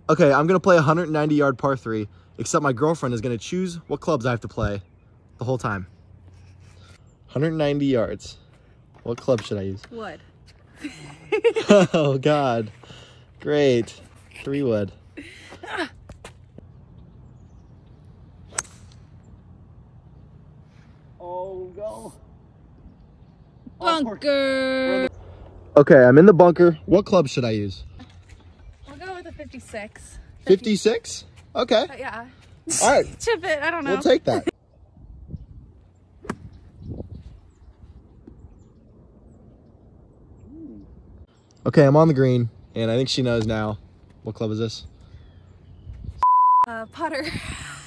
Okay, I'm gonna play a 190-yard par 3, except my girlfriend is gonna choose what clubs I have to play the whole time. 190 yards. What club should I use? Wood. Oh, God. Great. 3 wood. Oh, go. Bunker. Okay, I'm in the bunker. What club should I use? We'll go with a 56. 56? Okay. Yeah. All right. Chip it. I don't know. We'll take that. Okay, I'm on the green, and I think she knows now. What club is this? Putter.